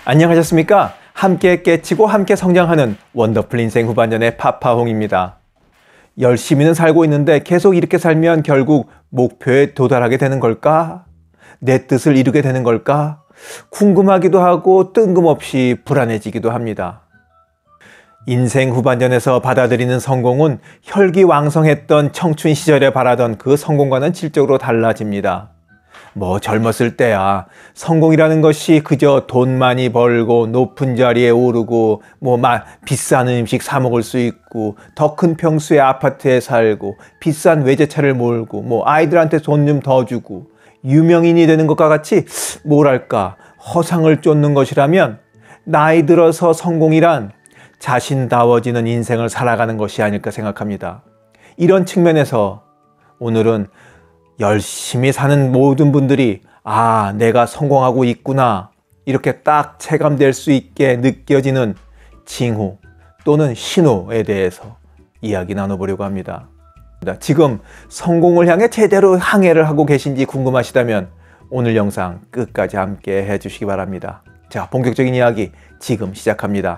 안녕하셨습니까? 함께 깨치고 함께 성장하는 원더풀 인생 후반전의 파파홍입니다. 열심히는 살고 있는데 계속 이렇게 살면 결국 목표에 도달하게 되는 걸까? 내 뜻을 이루게 되는 걸까? 궁금하기도 하고 뜬금없이 불안해지기도 합니다. 인생 후반전에서 받아들이는 성공은 혈기왕성했던 청춘 시절에 바라던 그 성공과는 질적으로 달라집니다. 젊었을 때야 성공이라는 것이 그저 돈 많이 벌고 높은 자리에 오르고 비싼 음식 사 먹을 수 있고 더 큰 평수의 아파트에 살고 비싼 외제차를 몰고 아이들한테 돈 좀 더 주고 유명인이 되는 것과 같이 뭐랄까 허상을 쫓는 것이라면 나이 들어서 성공이란 자신다워지는 인생을 살아가는 것이 아닐까 생각합니다. 이런 측면에서 오늘은 열심히 사는 모든 분들이 내가 성공하고 있구나 이렇게 딱 체감될 수 있게 느껴지는 징후 또는 신호에 대해서 이야기 나눠보려고 합니다. 지금 성공을 향해 제대로 항해를 하고 계신지 궁금하시다면 오늘 영상 끝까지 함께 해주시기 바랍니다. 자, 본격적인 이야기 지금 시작합니다.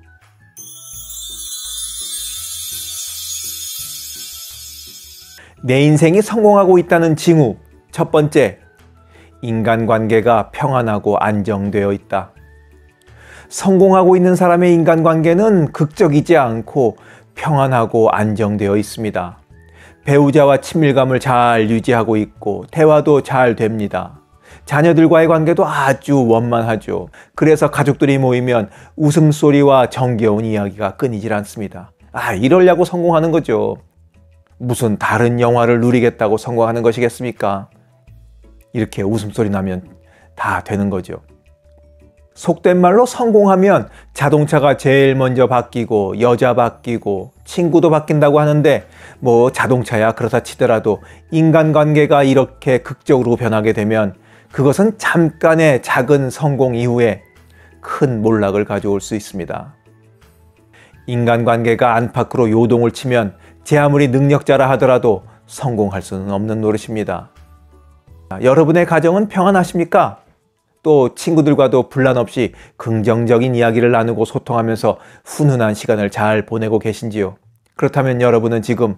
내 인생이 성공하고 있다는 징후. 첫 번째, 인간관계가 평안하고 안정되어 있다. 성공하고 있는 사람의 인간관계는 극적이지 않고 평안하고 안정되어 있습니다. 배우자와 친밀감을 잘 유지하고 있고 대화도 잘 됩니다. 자녀들과의 관계도 아주 원만하죠. 그래서 가족들이 모이면 웃음소리와 정겨운 이야기가 끊이질 않습니다. 이러려고 성공하는 거죠. 무슨 다른 영화를 누리겠다고 성공하는 것이겠습니까? 이렇게 웃음소리 나면 다 되는 거죠. 속된 말로 성공하면 자동차가 제일 먼저 바뀌고 여자 바뀌고 친구도 바뀐다고 하는데 자동차야 그렇다 치더라도 인간관계가 이렇게 극적으로 변하게 되면 그것은 잠깐의 작은 성공 이후에 큰 몰락을 가져올 수 있습니다. 인간관계가 안팎으로 요동을 치면 제 아무리 능력자라 하더라도 성공할 수는 없는 노릇입니다. 여러분의 가정은 평안하십니까? 또 친구들과도 분란 없이 긍정적인 이야기를 나누고 소통하면서 훈훈한 시간을 잘 보내고 계신지요? 그렇다면 여러분은 지금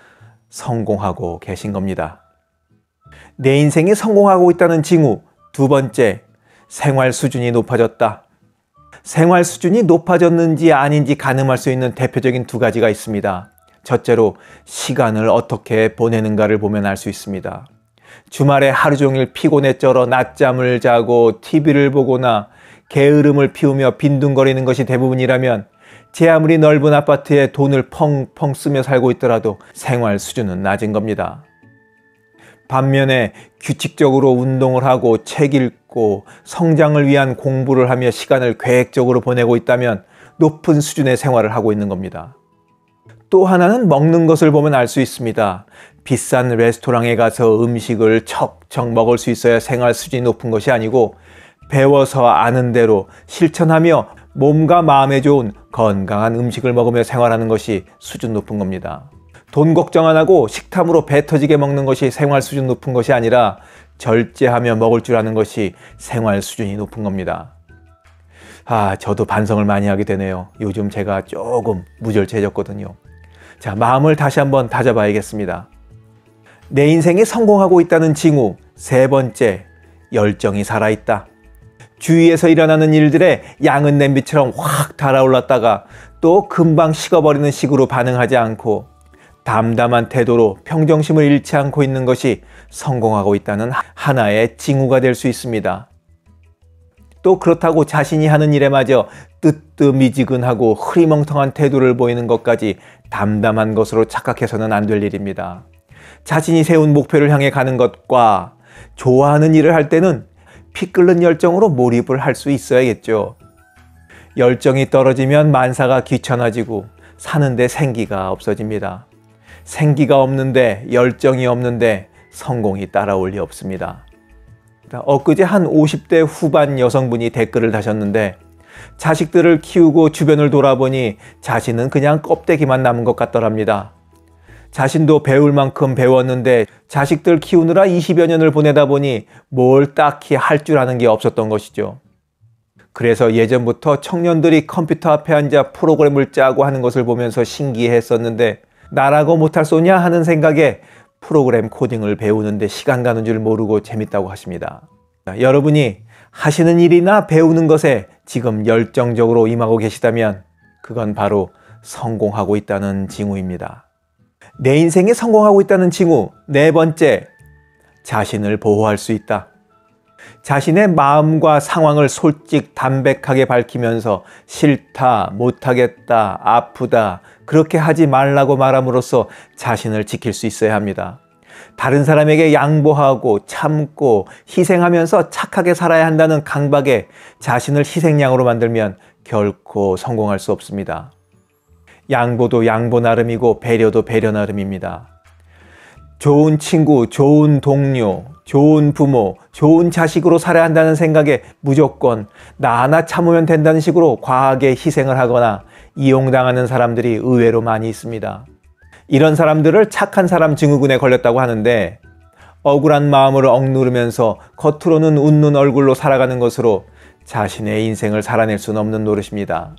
성공하고 계신 겁니다. 내 인생이 성공하고 있다는 징후. 두 번째, 생활 수준이 높아졌다. 생활 수준이 높아졌는지 아닌지 가늠할 수 있는 대표적인 두 가지가 있습니다. 첫째로 시간을 어떻게 보내는가를 보면 알 수 있습니다. 주말에 하루 종일 피곤에 쩔어 낮잠을 자고 TV를 보거나 게으름을 피우며 빈둥거리는 것이 대부분이라면 제 아무리 넓은 아파트에 돈을 펑펑 쓰며 살고 있더라도 생활 수준은 낮은 겁니다. 반면에 규칙적으로 운동을 하고 책 읽고 성장을 위한 공부를 하며 시간을 계획적으로 보내고 있다면 높은 수준의 생활을 하고 있는 겁니다. 또 하나는 먹는 것을 보면 알 수 있습니다. 비싼 레스토랑에 가서 음식을 척척 먹을 수 있어야 생활 수준이 높은 것이 아니고 배워서 아는 대로 실천하며 몸과 마음에 좋은 건강한 음식을 먹으며 생활하는 것이 수준 높은 겁니다. 돈 걱정 안 하고 식탐으로 배 터지게 먹는 것이 생활 수준 높은 것이 아니라 절제하며 먹을 줄 아는 것이 생활 수준이 높은 겁니다. 저도 반성을 많이 하게 되네요. 요즘 제가 조금 무절제해졌거든요. 자, 마음을 다시 한번 다져봐야겠습니다. 내 인생이 성공하고 있다는 징후. 세 번째, 열정이 살아있다. 주위에서 일어나는 일들에 양은 냄비처럼 확 달아올랐다가 또 금방 식어버리는 식으로 반응하지 않고 담담한 태도로 평정심을 잃지 않고 있는 것이 성공하고 있다는 하나의 징후가 될 수 있습니다. 또 그렇다고 자신이 하는 일에 마저 뜨뜻미지근하고 흐리멍텅한 태도를 보이는 것까지 담담한 것으로 착각해서는 안 될 일입니다. 자신이 세운 목표를 향해 가는 것과 좋아하는 일을 할 때는 피 끓는 열정으로 몰입을 할 수 있어야겠죠. 열정이 떨어지면 만사가 귀찮아지고 사는데 생기가 없어집니다. 생기가 없는데 열정이 없는데 성공이 따라올 리 없습니다. 엊그제 한 50대 후반 여성분이 댓글을 다셨는데 자식들을 키우고 주변을 돌아보니 자신은 그냥 껍데기만 남은 것 같더랍니다. 자신도 배울 만큼 배웠는데 자식들 키우느라 20여 년을 보내다 보니 뭘 딱히 할 줄 아는 게 없었던 것이죠. 그래서 예전부터 청년들이 컴퓨터 앞에 앉아 프로그램을 짜고 하는 것을 보면서 신기했었는데 나라고 못할 소냐 하는 생각에 프로그램 코딩을 배우는데 시간 가는 줄 모르고 재밌다고 하십니다. 여러분이 하시는 일이나 배우는 것에 지금 열정적으로 임하고 계시다면 그건 바로 성공하고 있다는 징후입니다. 내 인생에 성공하고 있다는 징후 네 번째, 자신을 보호할 수 있다. 자신의 마음과 상황을 솔직 담백하게 밝히면서 싫다, 못하겠다, 아프다 그렇게 하지 말라고 말함으로써 자신을 지킬 수 있어야 합니다. 다른 사람에게 양보하고 참고 희생하면서 착하게 살아야 한다는 강박에 자신을 희생양으로 만들면 결코 성공할 수 없습니다. 양보도 양보 나름이고 배려도 배려 나름입니다. 좋은 친구, 좋은 동료, 좋은 부모, 좋은 자식으로 살아야 한다는 생각에 무조건 나 하나 참으면 된다는 식으로 과하게 희생을 하거나 이용당하는 사람들이 의외로 많이 있습니다. 이런 사람들을 착한 사람 증후군에 걸렸다고 하는데 억울한 마음을 억누르면서 겉으로는 웃는 얼굴로 살아가는 것으로 자신의 인생을 살아낼 수는 없는 노릇입니다.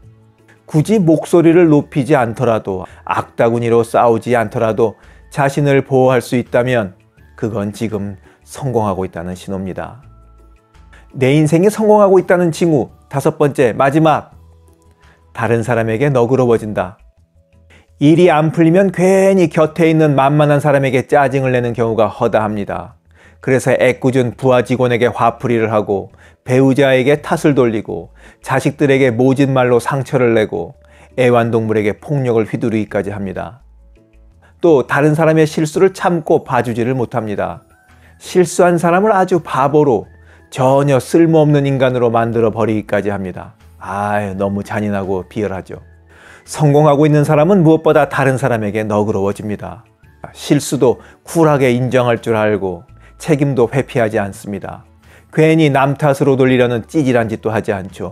굳이 목소리를 높이지 않더라도 악다구니로 싸우지 않더라도 자신을 보호할 수 있다면 그건 지금 성공하고 있다는 신호입니다. 내 인생이 성공하고 있다는 징후 다섯 번째, 마지막, 다른 사람에게 너그러워진다. 일이 안 풀리면 괜히 곁에 있는 만만한 사람에게 짜증을 내는 경우가 허다합니다. 그래서 애꿎은 부하 직원에게 화풀이를 하고 배우자에게 탓을 돌리고 자식들에게 모진 말로 상처를 내고 애완동물에게 폭력을 휘두르기까지 합니다. 또 다른 사람의 실수를 참고 봐주지를 못합니다. 실수한 사람을 아주 바보로 전혀 쓸모없는 인간으로 만들어 버리기까지 합니다. 너무 잔인하고 비열하죠. 성공하고 있는 사람은 무엇보다 다른 사람에게 너그러워집니다. 실수도 쿨하게 인정할 줄 알고 책임도 회피하지 않습니다. 괜히 남 탓으로 돌리려는 찌질한 짓도 하지 않죠.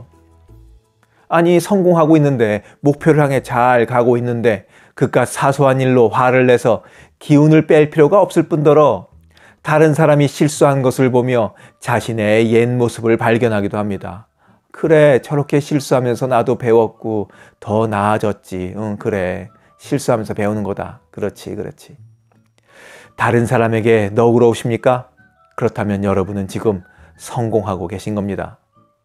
아니, 성공하고 있는데 목표를 향해 잘 가고 있는데 그깟 사소한 일로 화를 내서 기운을 뺄 필요가 없을 뿐더러 다른 사람이 실수한 것을 보며 자신의 옛 모습을 발견하기도 합니다. 그래, 저렇게 실수하면서 나도 배웠고 더 나아졌지. 그래, 실수하면서 배우는 거다. 그렇지. 다른 사람에게 너그러우십니까? 그렇다면 여러분은 지금 성공하고 계신 겁니다.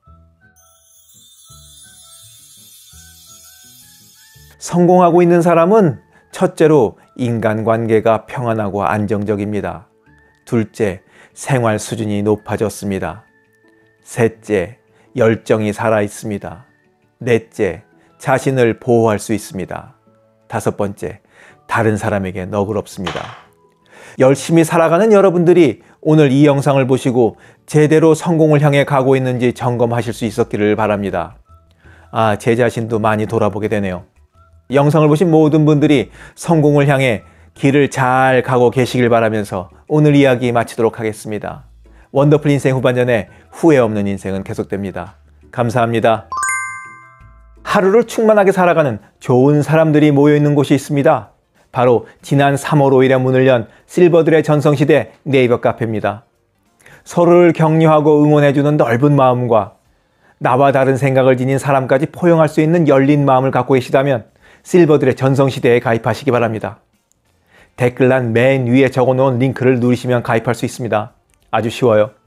성공하고 있는 사람은 첫째로 인간관계가 평안하고 안정적입니다. 둘째, 생활 수준이 높아졌습니다. 셋째, 열정이 살아있습니다. 넷째, 자신을 보호할 수 있습니다. 다섯 번째, 다른 사람에게 너그럽습니다. 열심히 살아가는 여러분들이 오늘 이 영상을 보시고 제대로 성공을 향해 가고 있는지 점검하실 수 있었기를 바랍니다. 제 자신도 많이 돌아보게 되네요. 영상을 보신 모든 분들이 성공을 향해 길을 잘 가고 계시길 바라면서 오늘 이야기 마치도록 하겠습니다. 원더풀 인생 후반전에 후회 없는 인생은 계속됩니다. 감사합니다. 하루를 충만하게 살아가는 좋은 사람들이 모여있는 곳이 있습니다. 바로 지난 3월 5일에 문을 연 실버들의 전성시대 네이버 카페입니다. 서로를 격려하고 응원해주는 넓은 마음과 나와 다른 생각을 지닌 사람까지 포용할 수 있는 열린 마음을 갖고 계시다면 실버들의 전성시대에 가입하시기 바랍니다. 댓글란 맨 위에 적어놓은 링크를 누르시면 가입할 수 있습니다. 아주 쉬워요.